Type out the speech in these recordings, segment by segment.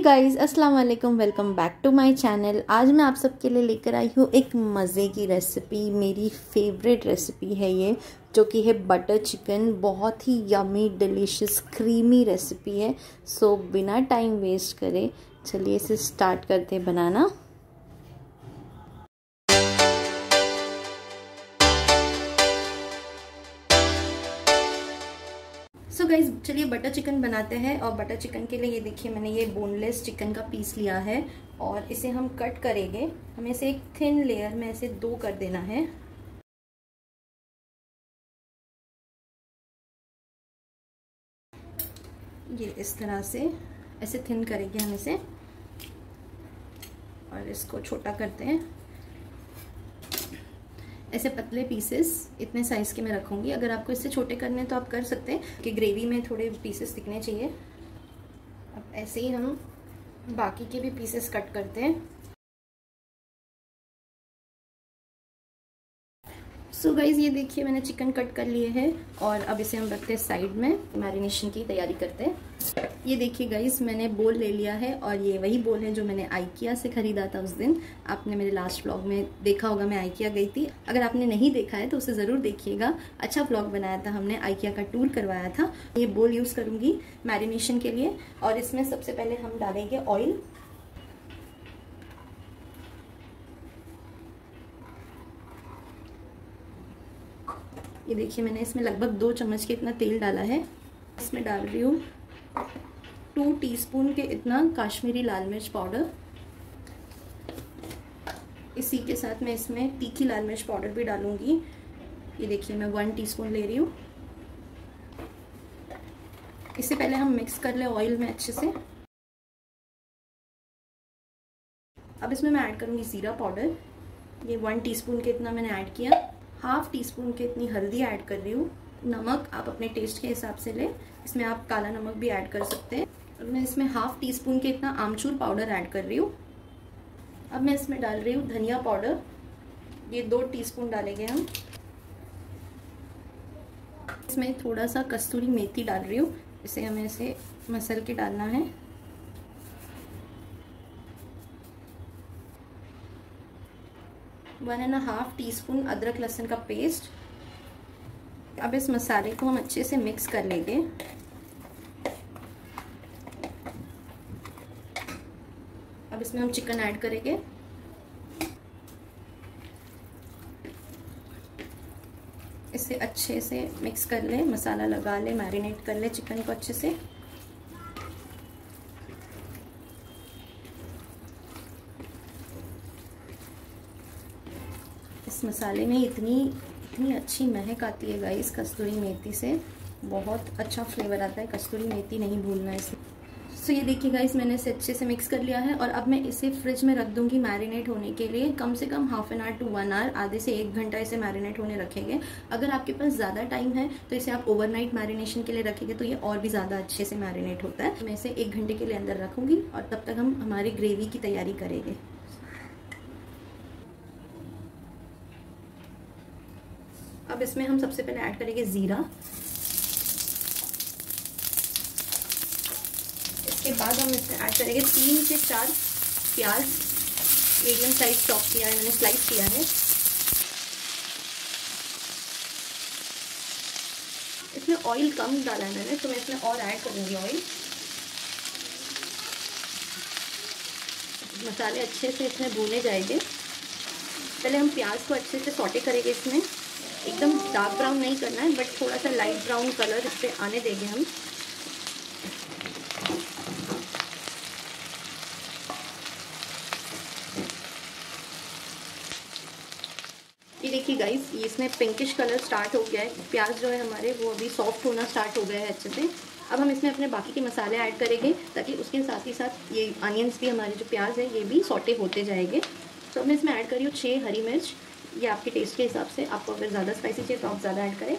Guys, अस्सलाम वालेकुम। Welcome back to my channel. आज मैं आप सबके लिए लेकर आई हूँ एक मज़े की रेसिपी। मेरी फेवरेट रेसिपी है ये, जो कि है बटर चिकन। बहुत ही यमी डिलीशियस क्रीमी रेसिपी है। सो बिना टाइम वेस्ट करे चलिए इसे स्टार्ट करते बनाना। सो गाइज चलिए बटर चिकन बनाते हैं। और बटर चिकन के लिए ये देखिए, मैंने ये बोनलेस चिकन का पीस लिया है और इसे हम कट करेंगे। हमें इसे एक थिन लेयर में ऐसे 2 कर देना है। ये इस तरह से ऐसे थिन करेंगे हम इसे और इसको छोटा करते हैं। ऐसे पतले पीसेस इतने साइज़ के मैं रखूँगी। अगर आपको इससे छोटे करने हैं तो आप कर सकते हैं कि ग्रेवी में थोड़े पीसेस दिखने चाहिए। अब ऐसे ही हम बाकी के भी पीसेस कट करते हैं। सो गाइज ये देखिए, मैंने चिकन कट कर लिए है और अब इसे हम रखते हैं साइड में। मैरिनेशन की तैयारी करते हैं। ये देखिए गाइज, मैंने बोल ले लिया है और ये वही बोल है जो मैंने आइकिया से ख़रीदा था उस दिन। आपने मेरे लास्ट व्लॉग में देखा होगा, मैं आइकिया गई थी। अगर आपने नहीं देखा है तो उसे ज़रूर देखिएगा। अच्छा व्लॉग बनाया था हमने, आइकिया का टूर करवाया था। ये बोल यूज़ करूँगी मैरिनेशन के लिए। और इसमें सबसे पहले हम डालेंगे ऑयल। ये देखिए, मैंने इसमें लगभग 2 चम्मच के इतना तेल डाला है। इसमें डाल रही हूँ 2 टीस्पून के इतना काश्मीरी लाल मिर्च पाउडर। इसी के साथ मैं इसमें तीखी लाल मिर्च पाउडर भी डालूंगी। ये देखिए, मैं 1 टीस्पून ले रही हूँ। इससे पहले हम मिक्स कर ले ऑयल में अच्छे से। अब इसमें मैं ऐड करूँगी ज़ीरा पाउडर। ये 1 टीस्पून के इतना मैंने ऐड किया। 1/2 टीस्पून के इतनी हल्दी ऐड कर रही हूँ। नमक आप अपने टेस्ट के हिसाब से लें। इसमें आप काला नमक भी ऐड कर सकते हैं। अब मैं इसमें 1/2 टीस्पून के इतना आमचूर पाउडर ऐड कर रही हूँ। अब मैं इसमें डाल रही हूँ धनिया पाउडर। ये 2 टीस्पून डालेंगे हम। इसमें थोड़ा सा कस्तूरी मेथी डाल रही हूँ। इसे हमें ऐसे मसल के डालना है। वन एंड हाफ टीस्पून अदरक लहसुन का पेस्ट। अब इस मसाले को हम अच्छे से मिक्स कर लेंगे। अब इसमें हम चिकन ऐड करेंगे। इसे अच्छे से मिक्स कर ले, मसाला लगा ले, मैरिनेट कर ले चिकन को अच्छे से। इस मसाले में इतनी अच्छी महक आती है गाइस कस्तूरी मेथी से। बहुत अच्छा फ्लेवर आता है। कस्तूरी मेथी नहीं भूलना है इसमें। सो ये देखिए गाइस, मैंने इसे अच्छे से मिक्स कर लिया है और अब मैं इसे फ्रिज में रख दूंगी मैरिनेट होने के लिए। कम से कम ½ एन आवर टू 1 आवर, आधे से 1 घंटा इसे मैरिनेट होने रखेंगे। अगर आपके पास ज़्यादा टाइम है तो इसे आप ओवरनाइट मैरिनेशन के लिए रखेंगे तो ये और भी ज़्यादा अच्छे से मैरिनेट होता है। मैं इसे 1 घंटे के लिए अंदर रखूँगी और तब तक हम हमारी ग्रेवी की तैयारी करेंगे। अब इसमें हम सबसे पहले ऐड करेंगे ज़ीरा। इसके बाद हम इसमें ऐड करेंगे 3 से 4 प्याज। मीडियम साइज चॉप किया है मैंने, स्लाइस किया है। इसमें ऑयल कम डाला है मैंने, तो मैं इसमें और ऐड करूँगी ऑयल। मसाले अच्छे से इसमें भूने जाएंगे। पहले हम प्याज को अच्छे से सौटे करेंगे। इसमें एकदम डार्क ब्राउन नहीं करना है, बट थोड़ा सा लाइट ब्राउन कलर इस पर आने देंगे हम। ये देखिए गाइस, ये इसमें पिंकिश कलर स्टार्ट हो गया है। प्याज जो है हमारे वो अभी सॉफ्ट होना स्टार्ट हो गया है अच्छे से। अब हम इसमें अपने बाकी के मसाले ऐड करेंगे ताकि उसके साथ ही साथ ये अनियंस भी, हमारे जो प्याज है ये भी सौटे होते जाएंगे। तो मैं इसमें ऐड करी हूँ 6 हरी मिर्च। ये आपके टेस्ट के हिसाब से, आपको अगर ज़्यादा स्पाइसी चाहिए तो आप ज़्यादा ऐड करें।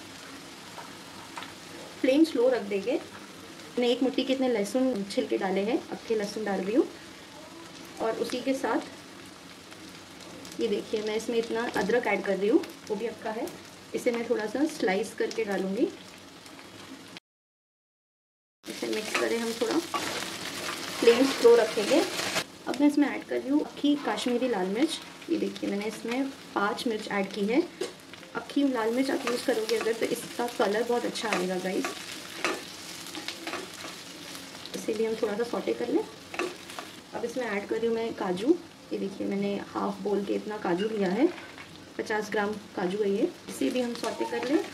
फ्लेम स्लो रख देंगे। मैंने 1 मुट्ठी के इतने लहसुन छिलके डाले हैं, अक्खे लहसुन डाल रही हूँ। और उसी के साथ ये देखिए, मैं इसमें इतना अदरक ऐड कर रही हूँ, वो भी अक्का है। इसे मैं थोड़ा सा स्लाइस करके डालूँगी। इसे मिक्स करें हम थोड़ा। फ्लेम स्लो रखेंगे। अब मैं इसमें ऐड कर रही हूँ अक्खी काश्मीरी लाल मिर्च। ये देखिए मैंने इसमें 5 मिर्च ऐड की है। अक्खी लाल मिर्च आप यूज़ करोगे अगर तो इसका कलर बहुत अच्छा आएगा गाइस। इसीलिए हम थोड़ा सा सॉटे कर लें। अब इसमें ऐड कर रही हूँ मैं काजू। ये देखिए मैंने हाफ बोल के इतना काजू लिया है, 50 ग्राम काजू है ये। इसे भी हम सॉटे कर लें।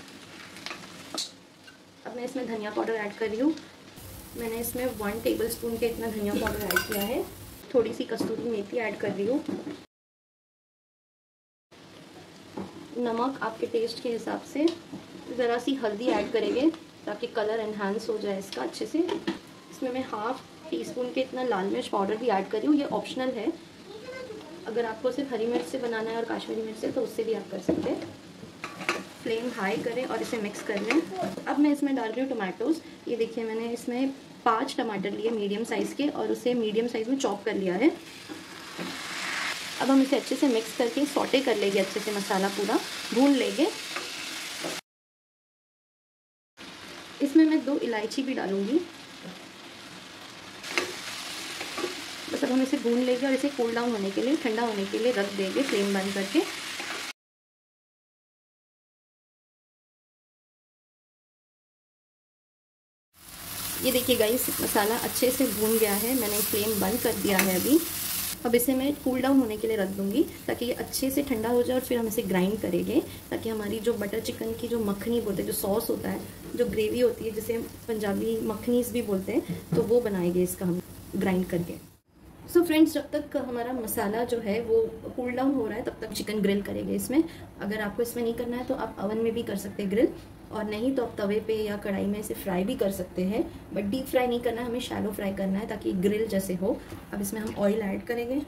अब मैं इसमें धनिया पाउडर ऐड कर रही हूँ। मैंने इसमें 1 टेबलस्पून के इतना धनिया पाउडर ऐड किया है। थोड़ी सी कस्तूरी मेथी ऐड कर रही हूँ। नमक आपके टेस्ट के हिसाब से। ज़रा सी हल्दी ऐड करेंगे ताकि कलर एनहांस हो जाए इसका अच्छे से। इसमें मैं हाफ टीस्पून के इतना लाल मिर्च पाउडर भी ऐड कर रही हूँ। ये ऑप्शनल है, अगर आपको सिर्फ हरी मिर्च से बनाना है और काश्मीरी मिर्च से तो उससे भी आप कर सकते हैं। फ्लेम हाई करें और इसे मिक्स कर लें। अब मैं इसमें डाल रही हूँ टमाटोज़। ये देखिए मैंने इसमें 5 टमाटर लिए मीडियम साइज़ के और उसे मीडियम साइज़ में चॉप कर लिया है। अब हम इसे अच्छे से मिक्स करके सॉटे कर लेंगे, अच्छे से मसाला पूरा भून लेंगे। इसमें मैं 2 इलायची भी डालूंगी। बस अब हम इसे भून लेंगे और इसे कूल डाउन होने के लिए, ठंडा होने के लिए रख देंगे फ्लेम बंद करके। ये देखिए गाइस मसाला अच्छे से भून गया है, मैंने फ्लेम बंद कर दिया है अभी। अब इसे मैं कूल डाउन होने के लिए रख दूंगी ताकि ये अच्छे से ठंडा हो जाए और फिर हम इसे ग्राइंड करेंगे ताकि हमारी जो बटर चिकन की जो मखनी बोलते हैं, जो सॉस होता है, जो ग्रेवी होती है जिसे पंजाबी मखनीस भी बोलते हैं, तो वो बनाएंगे इसका हम ग्राइंड करके। सो फ्रेंड्स, जब तक हमारा मसाला जो है वो कूल डाउन हो रहा है तब तक चिकन ग्रिल करेंगे इसमें। अगर आपको इसमें नहीं करना है तो आप अवन में भी कर सकते हैं ग्रिल, और नहीं तो आप तवे पे या कढ़ाई में इसे फ्राई भी कर सकते हैं। बट डीप फ्राई नहीं करना है, हमें शैलो फ्राई करना है ताकि ग्रिल जैसे हो। अब इसमें हम ऑयल ऐड करेंगे।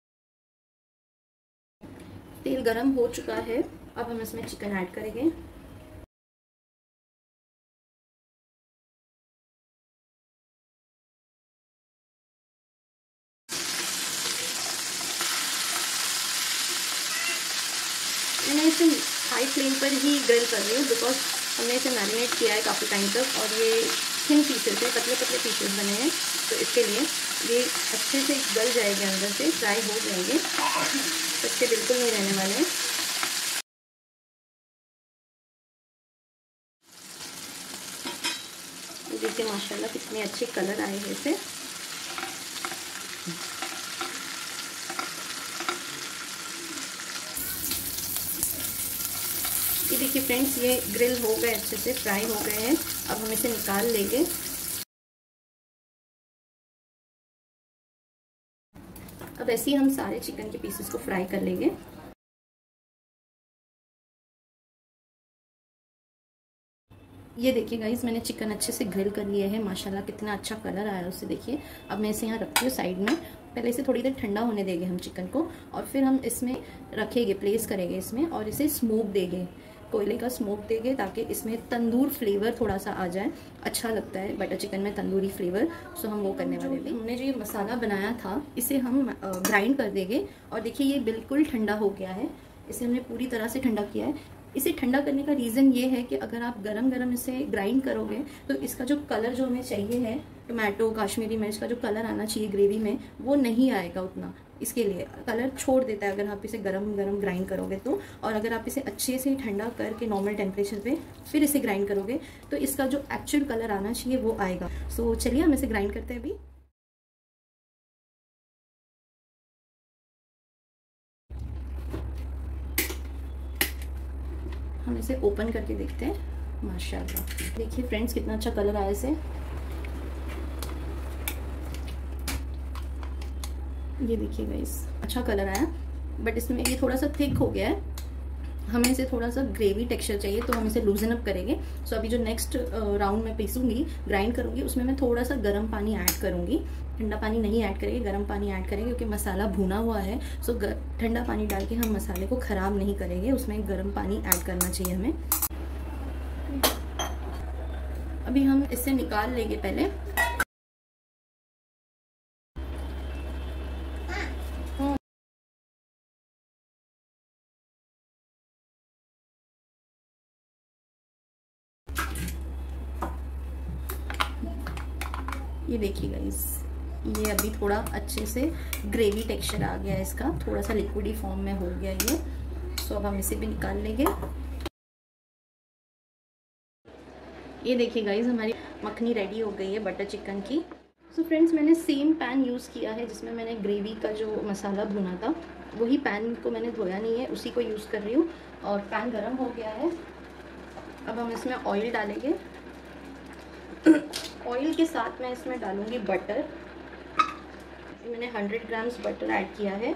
तेल गरम हो चुका है, अब हम इसमें चिकन ऐड करेंगे। मैंने इसे हाई फ्लेम पर ही ग्रिल कर रही हूँ बिकॉज हमने इसे मैरिनेट किया है काफ़ी टाइम तक और ये थिन पीसेस है, पतले पतले पीसेस बने हैं, तो इसके लिए ये अच्छे से गल जाएंगे, अंदर से फ्राई हो जाएंगे, कच्चे बिल्कुल नहीं रहने वाले हैं। देखिए माशाल्लाह कितने अच्छे कलर आए हैं इसे। ये देखिए फ्रेंड्स, ये ग्रिल हो गए, अच्छे से फ्राई हो गए हैं। अब हम इसे निकाल लेंगे। अब ऐसे ही हम सारे चिकन के पीसेस को फ्राई कर लेंगे। ये देखिए गाइस, मैंने चिकन अच्छे से ग्रिल कर लिए है, माशाल्लाह कितना अच्छा कलर आया है उससे। देखिए अब मैं इसे यहाँ रखती हूँ साइड में। पहले इसे थोड़ी देर ठंडा होने देंगे हम चिकन को, और फिर हम इसमें रखेंगे, प्लेस करेंगे इसमें, और इसे स्मोक देंगे, कोयले का स्मोक देंगे ताकि इसमें तंदूर फ्लेवर थोड़ा सा आ जाए। अच्छा लगता है बटर चिकन में तंदूरी फ्लेवर, सो हम वो करने वाले भी। हमने जो ये मसाला बनाया था इसे हम ग्राइंड कर देंगे। और देखिए ये बिल्कुल ठंडा हो गया है, इसे हमने पूरी तरह से ठंडा किया है। इसे ठंडा करने का रीज़न ये है कि अगर आप गरम गरम इसे ग्राइंड करोगे तो इसका जो कलर जो हमें चाहिए है, टमाटो काश्मीरी मिर्च का जो कलर आना चाहिए ग्रेवी में, वो नहीं आएगा उतना। इसके लिए कलर छोड़ देता है अगर आप इसे गरम गरम ग्राइंड करोगे तो। और अगर आप इसे अच्छे से ठंडा करके नॉर्मल टेम्परेचर पे फिर इसे ग्राइंड करोगे तो इसका जो एक्चुअल कलर आना चाहिए वो आएगा। सो चलिए हम इसे ग्राइंड करते हैं अभी। हम इसे ओपन करके देखते हैं। माशाल्लाह देखिए फ्रेंड्स कितना अच्छा कलर आया इसे। ये देखिए गाइस अच्छा कलर आया, बट इसमें ये थोड़ा सा थिक हो गया है, हमें इसे थोड़ा सा ग्रेवी टेक्सचर चाहिए तो हम इसे लूजन अप करेंगे। सो अभी जो नेक्स्ट राउंड में पीसूंगी, ग्राइंड करूंगी, उसमें मैं थोड़ा सा गर्म पानी ऐड करूंगी। ठंडा पानी नहीं ऐड करेंगे, गर्म पानी ऐड करेंगे क्योंकि मसाला भुना हुआ है। सो ठंडा पानी डाल के हम मसाले को ख़राब नहीं करेंगे, उसमें गर्म पानी ऐड करना चाहिए हमें। अभी हम इसे निकाल लेंगे पहले। ये देखिए गाइस ये अभी थोड़ा अच्छे से ग्रेवी टेक्सचर आ गया है इसका, थोड़ा सा लिक्विडी फॉर्म में हो गया ये। सो अब हम इसे भी निकाल लेंगे। ये देखिए गाइस, हमारी मखनी रेडी हो गई है बटर चिकन की। सो फ्रेंड्स, मैंने सेम पैन यूज़ किया है जिसमें मैंने ग्रेवी का जो मसाला भुना था, वही पैन को मैंने धोया नहीं है, उसी को यूज़ कर रही हूँ। और पैन गरम हो गया है। अब हम इसमें ऑयल डालेंगे। ऑयल के साथ मैं इसमें डालूँगी बटर। मैंने 100 ग्राम्स बटर ऐड किया है।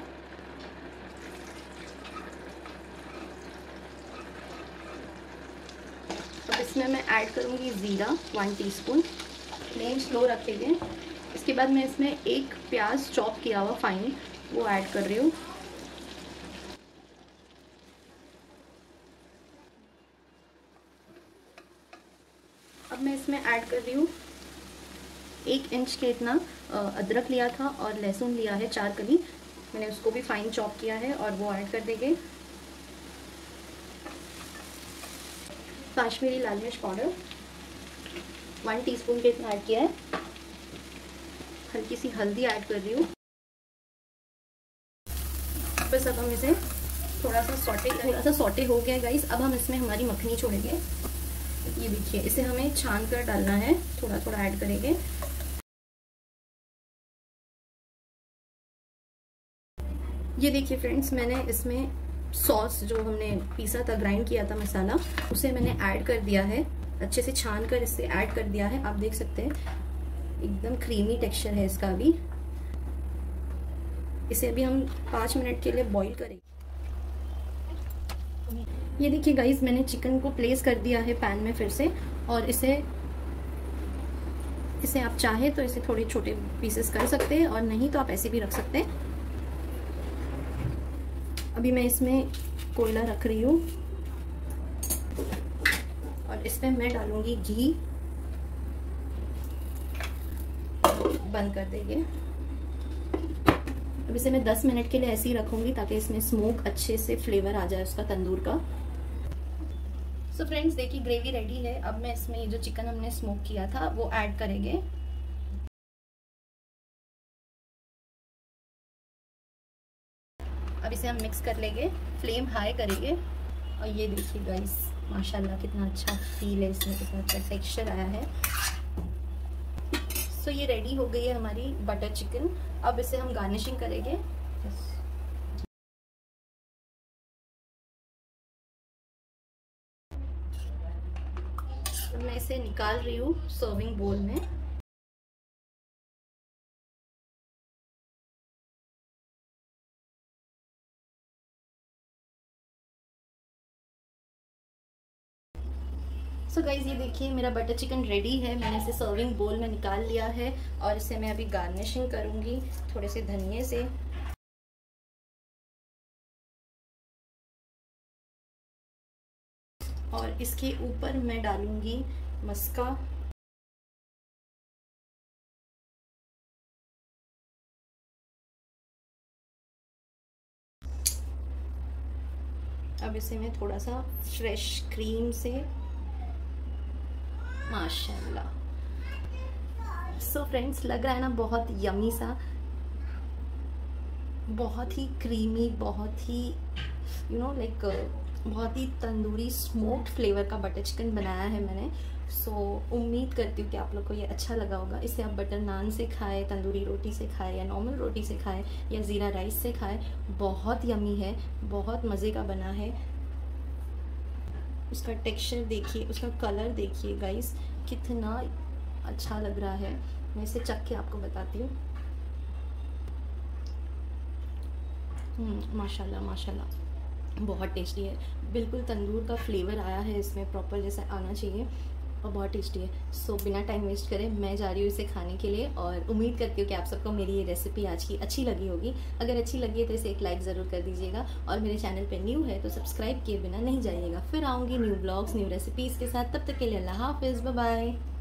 अब इसमें मैं ऐड करूँगी ज़ीरा 1 टीस्पून। फ्लेम स्लो रखेंगे। इसके बाद मैं इसमें एक प्याज चॉप किया हुआ फाइन वो ऐड कर रही हूँ। अब मैं इसमें ऐड कर रही हूँ 1 इंच के इतना अदरक लिया था और लहसुन लिया है 4 कली, मैंने उसको भी फाइन चॉप किया है और वो ऐड कर देंगे। कश्मीरी लाल मिर्च पाउडर 1 टीस्पून के इतना ऐड किया है। हल्की सी हल्दी ऐड कर रही हूँ। बस अब हम इसे थोड़ा सा सॉटे हो गया गाइस। अब हम इसमें हमारी मखनी छोड़ेंगे। ये देखिए, इसे हमें छान कर डालना है, थोड़ा थोड़ा ऐड करेंगे। ये देखिए फ्रेंड्स, मैंने इसमें सॉस जो हमने पीसा था, ग्राइंड किया था मसाला, उसे मैंने ऐड कर दिया है। अच्छे से छान कर इसे ऐड कर दिया है। आप देख सकते हैं एकदम क्रीमी टेक्सचर है इसका। अभी इसे अभी हम 5 मिनट के लिए बॉईल करेंगे। ये देखिए गाइस, मैंने चिकन को प्लेस कर दिया है पैन में फिर से, और इसे आप चाहे तो इसे थोड़े छोटे पीसेस कर सकते हैं और नहीं तो आप ऐसे भी रख सकते हैं। अभी मैं इसमें कोयला रख रही हूँ और इसमें मैं डालूंगी घी। बंद कर देंगे। अब इसे मैं 10 मिनट के लिए ऐसे ही रखूंगी ताकि इसमें स्मोक अच्छे से फ्लेवर आ जाए उसका, तंदूर का। सो फ्रेंड्स देखिए, ग्रेवी रेडी है। अब मैं इसमें ये जो चिकन हमने स्मोक किया था वो ऐड करेंगे। अब इसे हम मिक्स कर लेंगे, फ्लेम हाई करेंगे। और ये देखिए गाइस, माशाल्लाह कितना अच्छा फील है इसमें, कितना अच्छा टेक्सचर आया है। सो ये रेडी हो गई है हमारी बटर चिकन। अब इसे हम गार्निशिंग करेंगे। मैं इसे निकाल रही हूँ सर्विंग बोल में। सो गाइज, ये देखिए मेरा बटर चिकन रेडी है। मैंने इसे सर्विंग बोल में निकाल लिया है और इसे मैं अभी गार्निशिंग करूँगी थोड़े से धनिए से। और इसके ऊपर मैं डालूंगी मस्का। अब इसे मैं थोड़ा सा फ्रेश क्रीम से, माशाल्लाह। सो फ्रेंड्स, लग रहा है ना बहुत यमी सा, बहुत ही क्रीमी, बहुत ही लाइक बहुत ही तंदूरी स्मोक्ड फ्लेवर का बटर चिकन बनाया है मैंने। सो उम्मीद करती हूँ कि आप लोग को ये अच्छा लगा होगा। इसे आप बटर नान से खाएं, तंदूरी रोटी से खाएं, या नॉर्मल रोटी से खाएं, या ज़ीरा राइस से खाएं। बहुत यमी है, बहुत मज़े का बना है। उसका टेक्सचर देखिए, उसका कलर देखिए गाइस, कितना अच्छा लग रहा है। मैं इसे चख के आपको बताती हूँ। माशाल्लाह माशाल्लाह, बहुत टेस्टी है। बिल्कुल तंदूर का फ्लेवर आया है इसमें, प्रॉपर जैसा आना चाहिए, और बहुत टेस्टी है। सो बिना टाइम वेस्ट करें मैं जा रही हूँ इसे खाने के लिए। और उम्मीद करती हूँ कि आप सबको मेरी ये रेसिपी आज की अच्छी लगी होगी। अगर अच्छी लगी है तो इसे एक लाइक ज़रूर कर दीजिएगा, और मेरे चैनल पे न्यू है तो सब्सक्राइब किए बिना नहीं जाइएगा। फिर आऊँगी न्यू ब्लॉग्स, न्यू रेसिपीज़ के साथ। तब तक के लिए अल्लाह हाफिज़, बाय बाय।